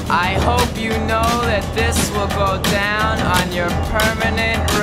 I hope you know that this will go down on your permanent